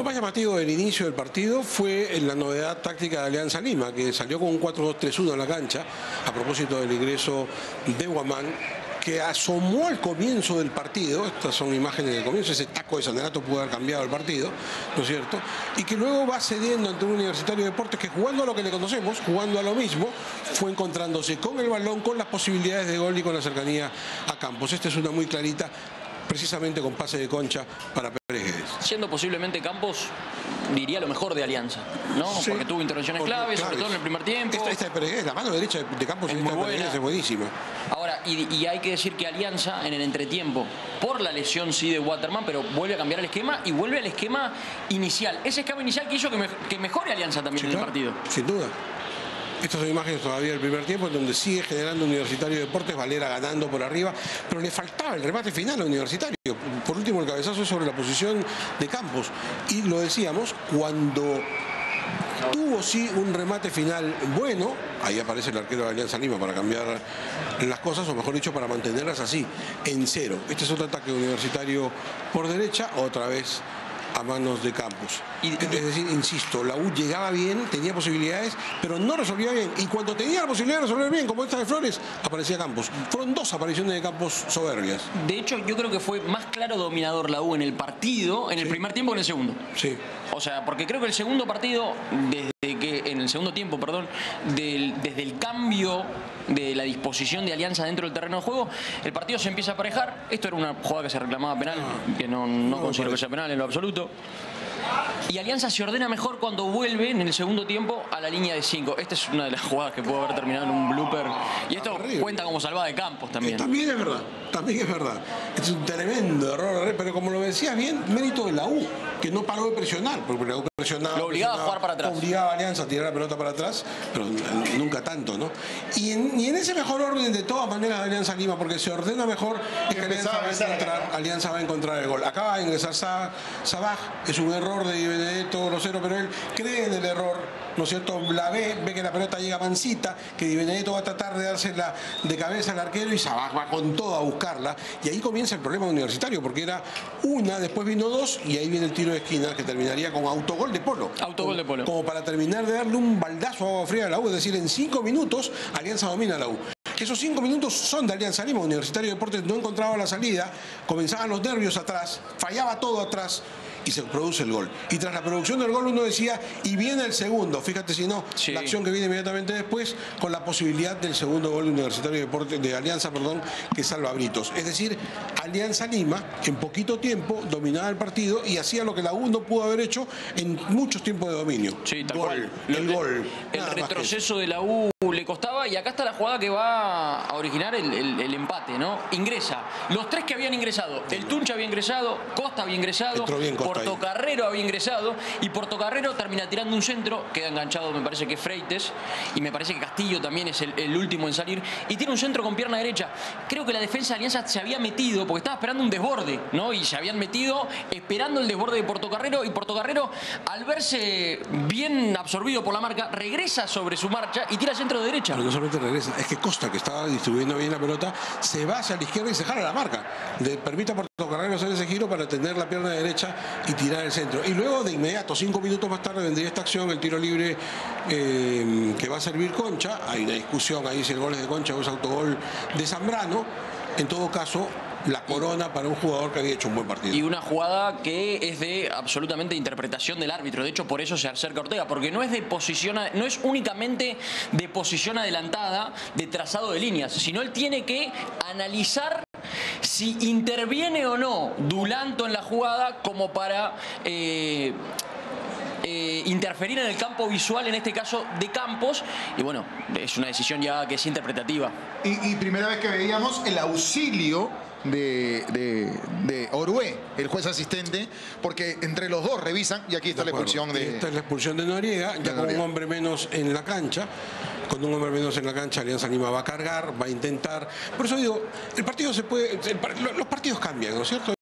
más llamativo del inicio del partido fue la novedad táctica de Alianza Lima, que salió con un 4-2-3-1 en la cancha, a propósito del ingreso de Guamán, que asomó al comienzo del partido. Estas son imágenes del comienzo, ese taco de Sanerato pudo haber cambiado el partido, ¿no es cierto? Y que luego va cediendo ante un Universitario de Deportes que, jugando a lo que le conocemos, jugando a lo mismo, fue encontrándose con el balón, con las posibilidades de gol y con la cercanía a Campos. Esta es una muy clarita, precisamente con pase de Concha para Pérez Guedes. Siendo posiblemente Campos, diría lo mejor de Alianza, ¿no? Sí, porque tuvo intervenciones claves, sobre todo en el primer tiempo. Esta de Pérez Guedes, la mano derecha de Campos es muy buena. Es buenísima. Ahora, y hay que decir que Alianza en el entretiempo, por la lesión sí de Waterman, pero vuelve a cambiar el esquema y vuelve al esquema inicial. Ese esquema inicial que hizo que mejore Alianza también en el partido. Sin duda. Estas son imágenes todavía del primer tiempo, en donde sigue generando Universitario de Deportes, Valera ganando por arriba, pero le faltaba el remate final a Universitario. Por último, el cabezazo sobre la posición de Campos. Y lo decíamos, cuando tuvo sí un remate final bueno, ahí aparece el arquero de Alianza Lima para cambiar las cosas, o mejor dicho, para mantenerlas así, en cero. Este es otro ataque Universitario por derecha, otra vez a manos de Campos. Es decir, insisto, la U llegaba bien, tenía posibilidades, pero no resolvía bien. Y cuando tenía la posibilidad de resolver bien, como esta de Flores, aparecía Campos. Fueron dos apariciones de Campos soberbias. De hecho, yo creo que fue más claro dominador la U en el partido, en el primer tiempo que en el segundo. Sí. O sea, porque creo que el segundo partido, en el segundo tiempo, perdón, desde el cambio de la disposición de Alianza dentro del terreno de juego, el partido se empieza a aparejar. Esto era una jugada que se reclamaba penal, que no considero que sea penal en lo absoluto. Y Alianza se ordena mejor cuando vuelve en el segundo tiempo a la línea de 5. Esta es una de las jugadas que pudo haber terminado en un blooper. Y esto cuenta como salvada de Campos también. También es verdad, también es verdad. Es un tremendo error, pero como lo decías bien, mérito de la U, que no paró de presionar, porque la U presionaba. Lo obligaba a jugar para atrás. Obligaba a Alianza a tirar la pelota para atrás, pero nunca tanto, ¿no? Y en ese mejor orden, de todas maneras, de Alianza Lima, porque se ordena mejor, es que Alianza va a encontrar el gol. Acaba de ingresar Sabaj, es un error de Benedetto grosero, pero él cree en el error, ¿no es cierto? La ve que la pelota llega mansita, que Di Benedetto va a tratar de dársela de cabeza al arquero y Sabaj va con todo a buscarla. Y ahí comienza el problema Universitario, porque era una, después vino dos, y ahí viene el tiro de esquina que terminaría con autogol de Polo. Autogol de Polo. Como para terminar de darle un baldazo a agua fría a la U, es decir, en 5 minutos Alianza domina a la U. Esos 5 minutos son de Alianza Lima. Universitario de Deportes no encontraba la salida, comenzaban los nervios atrás, fallaba todo atrás y se produce el gol. Y tras la producción del gol uno decía, y viene el segundo, fíjate si no, sí, la acción que viene inmediatamente después, con la posibilidad del segundo gol de Universitario de Deportes, de Alianza, perdón, que salva a Britos. Es decir, Alianza Lima en poquito tiempo dominaba el partido y hacía lo que la U no pudo haber hecho en muchos tiempos de dominio. Sí, tal cual. El retroceso de la U le costaba, y acá está la jugada que va a originar el empate, ¿no? Ingresa. Los tres que habían ingresado, el Tuncha había ingresado, Costa había ingresado, Portocarrero había ingresado, y Portocarrero termina tirando un centro, queda enganchado, me parece que Freites, y me parece que Castillo también es el último en salir, y tiene un centro con pierna derecha. Creo que la defensa de Alianza se había metido, porque estaba esperando un desborde, ¿no? Y se habían metido esperando el desborde de Portocarrero, y Portocarrero, al verse bien absorbido por la marca, regresa sobre su marcha y tira centro de derecha. Pero no solamente regresa, es que Costa, que estaba distribuyendo bien la pelota, se va hacia la izquierda y se jala la marca. Le permite a Portocarrero hacer ese giro para tener la pierna derecha y tirar el centro. Y luego de inmediato, 5 minutos más tarde, vendría esta acción, el tiro libre que va a servir Concha. Hay una discusión ahí si el gol es de Concha o es autogol de Zambrano. En todo caso, la corona para un jugador que había hecho un buen partido. Y una jugada que es de absolutamente interpretación del árbitro. De hecho, por eso se acerca Ortega, porque no es de posición, no es únicamente de posición adelantada, de trazado de líneas, sino él tiene que analizar si interviene o no Dulanto en la jugada como para interferir en el campo visual, en este caso de Campos, y bueno, es una decisión ya que es interpretativa. Y primera vez que veíamos el auxilio de Orué, el juez asistente, porque entre los dos revisan, y aquí está la expulsión de... Esta es la expulsión de Noriega, ya con un hombre menos en la cancha. Con un hombre menos en la cancha, Alianza Lima va a cargar, va a intentar. Por eso digo, el partido se puede... los partidos cambian, ¿no es cierto?